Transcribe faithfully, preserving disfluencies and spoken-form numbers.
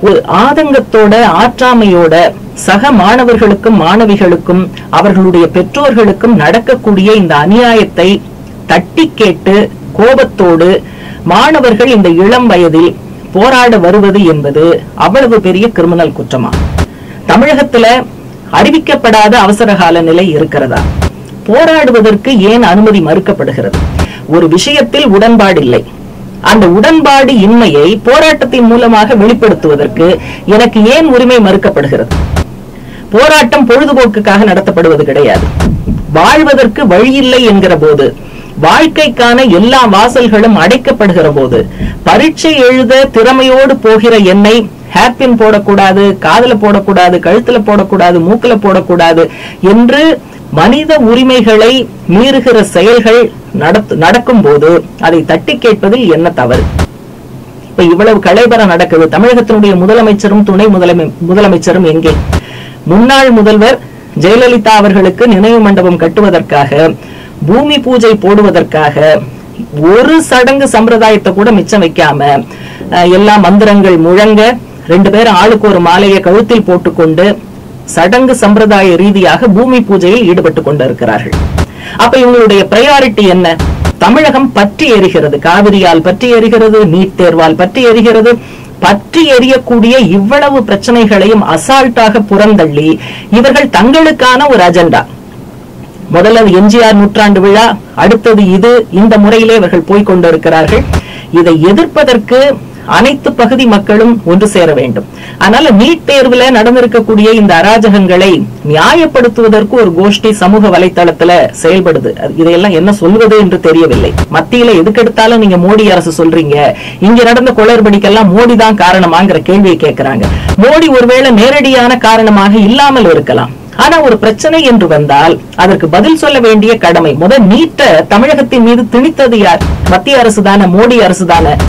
ஒரு ஆதங்கத்தோட ஆற்றாமையோட சக மாணவர்களுக்கும் மாணவிகளுக்கும் அவர்களுடைய பெற்றோர்களுக்கும் நடக்கக்கூடிய இந்த அநியாயத்தை தட்டி கேட்டு கோபத்தோடு மாணவர்கள் இந்த இளம் வயதில் போராட வருவது என்பது அவ்வளவு பெரிய கிரிமினல் குற்றமா? தமிழகத்துல அறிவிக்கப்படாத அவசர கால நிலை இருக்கிறதா? போராடுவதற்கு ஏன் அனுமதி மறுக்கப்படுகிறது? ஒரு விஷயத்தில் உடன்பாடு இல்லை, அந்த உடன்பாடு இன்மையை போராட்டத்தின் மூலமாக வெளிப்படுத்துவதற்கு எனக்கு ஏன் உரிமை மறுக்கப்படுகிறது? போராட்டம் பொழுதுபோக்குக்காக நடத்தப்படுவது கிடையாது. வாழ்வதற்கு வழியில்லை என்கிற போது, வாழ்க்கைக்கான எல்லா வாசல்களும் அடைக்கப்படுகிற போது, பரீட்சை எழுத திறமையோடு போகிற என்னை ஹேர்பின் போடக்கூடாது, காதல போடக்கூடாது, கழுத்துல போடக்கூடாது, மூக்குல போடக்கூடாது என்று மனித உரிமைகளை மீறுகிற செயல்கள் நடக்கும் போது அதை தட்டி கேட்பதில் என்ன தவறு? இப்ப இவ்வளவு கலைபரம் நடக்குது. தமிழகத்தினுடைய முதலமைச்சரும் துணை முதலமை முதலமைச்சரும் எங்கே? முன்னாள் முதல்வர் ஜெயலலிதா அவர்களுக்கு நினைவு மண்டபம் கட்டுவதற்காக, பூமி பூஜை போடுவதற்காக ஒரு சடங்கு சம்பிரதாயத்தை கூட மிச்சம் வைக்காம எல்லா மந்திரங்கள் முழங்க ரெண்டு பேரும் ஆளுக்கு ஒரு மாலையை கழுத்தில் போட்டுக்கொண்டு சடங்கு சம்பிரதாய ரீதியாக பூமி பூஜையில் ஈடுபட்டு கொண்டிருக்கிறார்கள். அப்ப இவங்களுடைய பிரையாரிட்டி என்ன? தமிழகம் பற்றி எரிகிறது, காவிரியால் பற்றி எரிகிறது, நீட் தேர்வால் பற்றி எரிகிறது. பற்றி எரியக்கூடிய இவ்வளவு பிரச்சனைகளையும் அசால்ட்டாக புறந்தள்ளி இவர்கள் தங்களுக்கான ஒரு அஜெண்டா, முதல்ல எம்ஜிஆர் நூற்றாண்டு விழா, அடுத்தது இது, இந்த முறையிலே இவர்கள் போய்கொண்டிருக்கிறார்கள். இதை எதிர்ப்பதற்கு அனைத்து பகுதி மக்களும் ஒன்று சேர வேண்டும். அதனால நீட் தேர்வுல நடந்திருக்கக்கூடிய இந்த அராஜகங்களை நியாயப்படுத்துவதற்கு ஒரு கோஷ்டி சமூக வலைத்தளத்துல செயல்படுது. இதையெல்லாம் என்ன சொல்வது என்று தெரியவில்லை. மத்தியில எதுக்கெடுத்தாலும் நீங்க மோடி அரசு சொல்றீங்க, இங்க நடந்த குளறுபடிக்கெல்லாம் மோடி தான் காரணமாங்கிற கேள்வியை கேட்கிறாங்க. மோடி ஒருவேளை நேரடியான காரணமாக இல்லாமல் இருக்கலாம். ஆனா ஒரு பிரச்சனை என்று வந்தால் அதற்கு பதில் சொல்ல வேண்டிய கடமை. முதல் நீட்ட தமிழகத்தின் மீது திணித்தது யார்? மத்திய அரசு தானே, மோடி அரசு தானே.